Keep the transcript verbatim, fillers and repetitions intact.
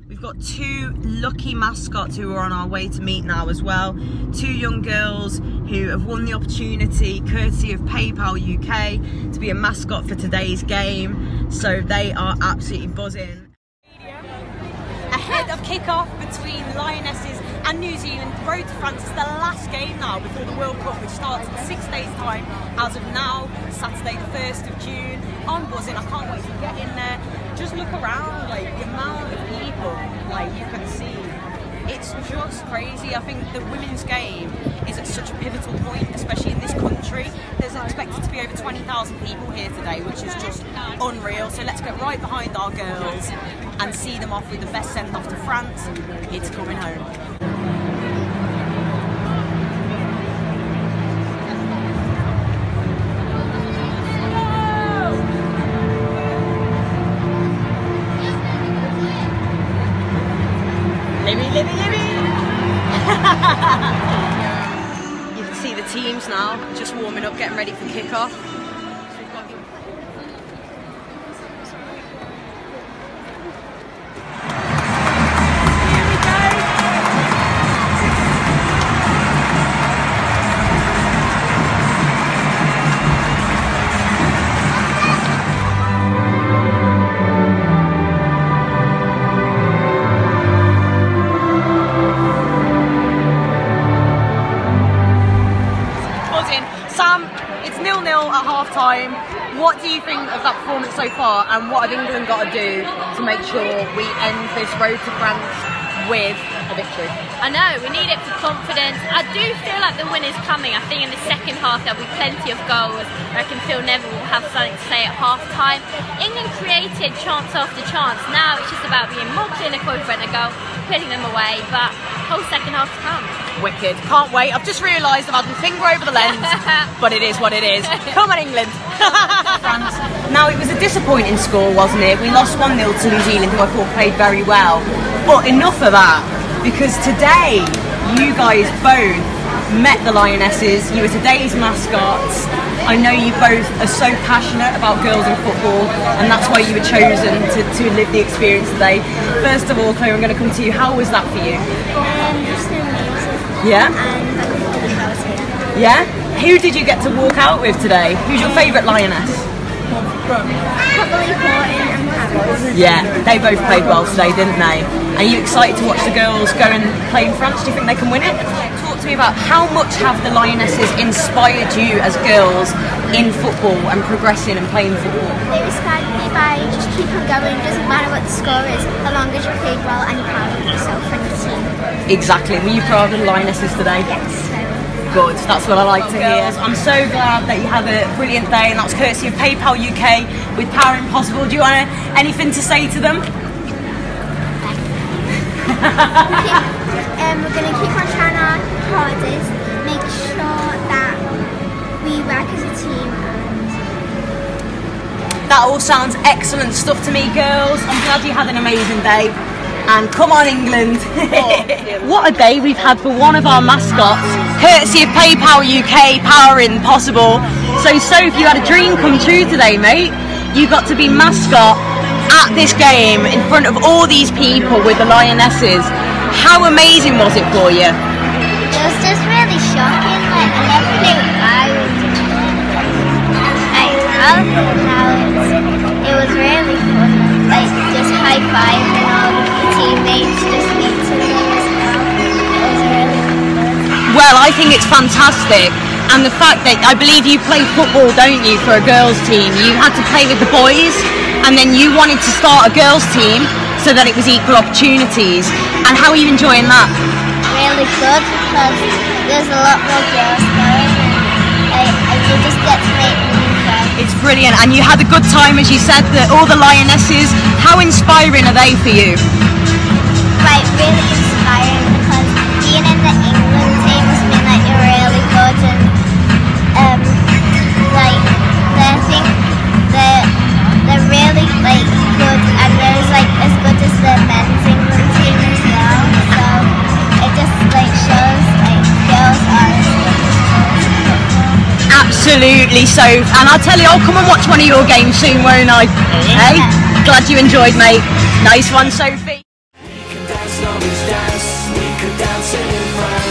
We've got two lucky mascots who are on our way to meet now as well. Two young girls who have won the opportunity, courtesy of PayPal U K, to be a mascot for today's game. So they are absolutely buzzing. Ahead of kick-off between Lionesses and New Zealand, the road to France is the last game now before the World Cup, which starts in six days' time. As of now, Saturday the first of June. I'm buzzing, I can't wait to get in there. Just look around, like the amount of people, like you can see. It's just crazy. I think the women's game is at such a pivotal point, especially in this country. There's expected to be over twenty thousand people here today, which is just unreal. So let's get right behind our girls and see them off with the best send off to France. It's coming home. Libby, Libby, Libby! You can see the teams now, just warming up, getting ready for kick-off. Sam, it's nil nil at half time. What do you think of that performance so far, and what have England got to do to make sure we end this road to France with a victory? I know, we need it for confidence. I do feel like the win is coming. I think in the second half there'll be plenty of goals. I reckon Phil Neville will have something to say at half time. England created chance after chance. Now it's just about being more clinical in front of goal, putting them away, but whole second half to come. Wicked. Can't wait. I've just realised I've had my finger over the lens, but it is what it is. Come on, England. France. Now, it was a disappointing score, wasn't it? We lost one nil to New Zealand, who I thought played very well. But enough of that, because today you guys both met the Lionesses. You were today's mascots. I know you both are so passionate about girls in football, and that's why you were chosen to, to live the experience today. First of all, Claire, I'm going to come to you. How was that for you? Um, just amazing. Yeah? And I was here. Yeah? Who did you get to walk out with today? Who's your favourite Lioness? Probably Horton and Harrow. Yeah, they both played well today, didn't they? Are you excited to watch the girls go and play in France? Do you think they can win it? Talk to me about how much have the Lionesses inspired you as girls in football and progressing and playing football? They inspired me by just keep on going. It doesn't matter what the score is, as long as you played well and you're proud of yourself and your team. Exactly. Were you proud of the Lionesses today? Yes. Good, that's what I like to hear. I'm so glad that you had a brilliant day, and that's courtesy of PayPal U K with Power Impossible. Do you want anything to say to them? um, we're going to keep on trying our hardest, make sure that we work as a team. That all sounds excellent stuff to me, girls. I'm glad you had an amazing day. And come on, England. What a day we've had for one of our mascots, courtesy of PayPal U K, Power Impossible. So, Soph, you had a dream come true today, mate. You got to be mascot at this game in front of all these people with the Lionesses. How amazing was it for you? It was just really shocking. Like, I never knew I would do it. I love how it was really fun. Like, just high fiving all the teammates, just meeting them as well. It was really good. Well, I think it's fantastic. And the fact that I believe you play football, don't you, for a girls' team? You had to play with the boys, and then you wanted to start a girls' team so that it was equal opportunities. And how are you enjoying that? Really good, because there's a lot more girls going, and I, I you just get to make new friends. It's brilliant, and you had a good time, as you said, that all the Lionesses. How inspiring are they for you? Like, really inspiring, because being in the England team has been like really good, and um, like they think they're they're really like good, and they're like as good as the men's England team as well. So it just like shows like girls are as good as boys. Absolutely, so. And I'll tell you, I'll come and watch one of your games soon, won't I? Yeah. Hey, glad you enjoyed, mate. Nice one, Sophie. no beach dance, we could dance in France.